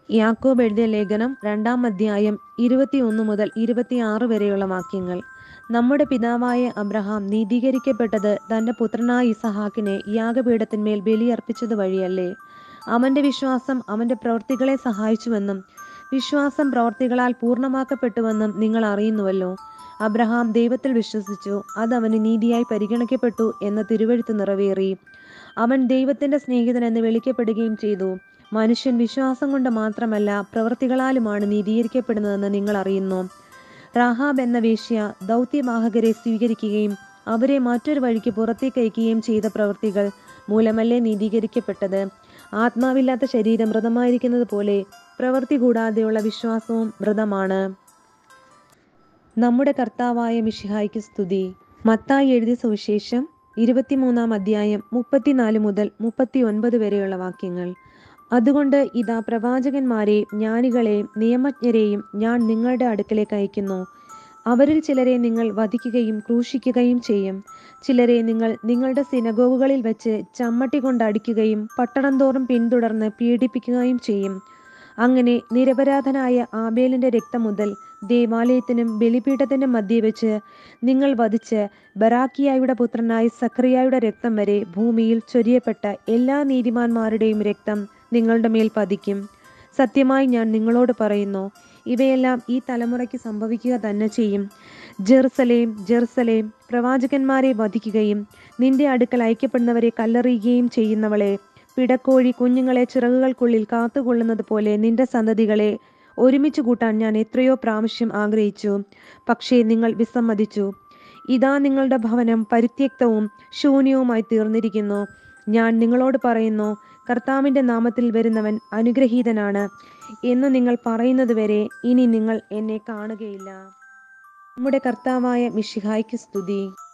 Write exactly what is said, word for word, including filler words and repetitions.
യാക്കോബ് എഴുതിയ ലേഖനം രണ്ടാം അധ്യായം ഇരുപത്തിയൊന്ന് മുതൽ ഇരുപത്തിയാറ് വരെയുള്ള വാക്യങ്ങൾ. നമ്മുടെ പിതാവായ അബ്രഹാം നീതീകരിക്കപ്പെട്ടത് തന്റെ പുത്രനായ ഇസഹാക്കിനെ യാഗപീഠത്തിന്മേൽ ബലിയർപ്പിച്ചത് വഴിയല്ലേ? അവന്റെ വിശ്വാസം അവന്റെ പ്രവൃത്തികളെ സഹായിച്ചുവെന്നും വിശ്വാസം പ്രവൃത്തികളാൽ പൂർണ്ണമാക്കപ്പെട്ടുവെന്നും നിങ്ങൾ അറിയുന്നുവല്ലോ. അബ്രഹാം ദൈവത്തിൽ വിശ്വസിച്ചു, അത് അവന് നീതിയായി പരിഗണിക്കപ്പെട്ടു എന്ന തിരുവെഴുത്ത് നിറവേറി. അവൻ ദൈവത്തിന്റെ സ്നേഹിതൻ എന്ന് വിളിക്കപ്പെടുകയും ചെയ്തു. മനുഷ്യൻ വിശ്വാസം കൊണ്ട് മാത്രമല്ല പ്രവൃത്തികളാലുമാണ് നീതീകരിക്കപ്പെടുന്നതെന്ന് നിങ്ങൾ അറിയുന്നു. റാഹാബ് എന്ന വേശ്യ ദൗത്യവാഹകരെ സ്വീകരിക്കുകയും അവരെ മറ്റൊരു വഴിക്ക് പുറത്തേക്ക് അയക്കുകയും ചെയ്ത പ്രവൃത്തികൾ മൂലമല്ലേ നീതീകരിക്കപ്പെട്ടത്? ആത്മാവില്ലാത്ത ശരീരം മൃതമായിരിക്കുന്നത് പോലെ പ്രവൃത്തി കൂടാതെയുള്ള വിശ്വാസവും മൃതമാണ്. നമ്മുടെ കർത്താവായ മിശിഹായ്ക്ക് സ്തുതി. മത്തായി എഴുതിയ സുവിശേഷം ഇരുപത്തിമൂന്നാം അധ്യായം മുപ്പത്തിനാല് മുതൽ മുപ്പത്തി ഒൻപത് വരെയുള്ള വാക്യങ്ങൾ. അതുകൊണ്ട് ഇതാ, പ്രവാചകന്മാരെയും ജ്ഞാനികളെയും നിയമജ്ഞരെയും ഞാൻ നിങ്ങളുടെ അടുക്കലേക്ക് അയക്കുന്നു. അവരിൽ ചിലരെ നിങ്ങൾ വധിക്കുകയും ക്രൂശിക്കുകയും ചെയ്യും. ചിലരെ നിങ്ങൾ നിങ്ങളുടെ സിനഗോഗുകളിൽ വെച്ച് ചമ്മട്ടി കൊണ്ട് അടിക്കുകയും പട്ടണം തോറും പിന്തുടർന്ന് പീഡിപ്പിക്കുകയും ചെയ്യും. അങ്ങനെ നിരപരാധനായ ആബേലിന്റെ രക്തം മുതൽ ദേവാലയത്തിനും ബലിപീഠത്തിനും മധ്യേ വെച്ച് നിങ്ങൾ വധിച്ച് ബറാക്കിയായുടെ പുത്രനായ സഖറിയായുടെ രക്തം വരെ ഭൂമിയിൽ ചൊരിയപ്പെട്ട എല്ലാ നീതിമാന്മാരുടെയും രക്തം നിങ്ങളുടെ മേൽ പതിക്കും. സത്യമായി ഞാൻ നിങ്ങളോട് പറയുന്നു, ഇവയെല്ലാം ഈ തലമുറയ്ക്ക് സംഭവിക്കുക തന്നെ ചെയ്യും. ജെറുസലേം, ജെറുസലേം, പ്രവാചകന്മാരെ വധിക്കുകയും നിന്റെ അടുക്കൽ അയക്കപ്പെടുന്നവരെ കല്ലെറിയുകയും ചെയ്യുന്നവളെ, പിടക്കോഴി കുഞ്ഞുങ്ങളെ ചിറകുകൾക്കുള്ളിൽ കാത്തുകൊള്ളുന്നത് പോലെ നിന്റെ സന്തതികളെ ഒരുമിച്ച് കൂട്ടാൻ ഞാൻ എത്രയോ പ്രാവശ്യം ആഗ്രഹിച്ചു, പക്ഷേ നിങ്ങൾ വിസമ്മതിച്ചു. ഇതാ, നിങ്ങളുടെ ഭവനം പരിത്യക്തവും ശൂന്യവുമായി തീർന്നിരിക്കുന്നു. ഞാൻ നിങ്ങളോട് പറയുന്നു, കർത്താവിന്റെ നാമത്തിൽ വരുന്നവൻ അനുഗ്രഹീതനാണ് എന്ന് നിങ്ങൾ പറയുന്നത് വരെ ഇനി നിങ്ങൾ എന്നെ കാണുകയില്ല. നമ്മുടെ കർത്താവായ മിശിഹായ്ക്ക് സ്തുതി.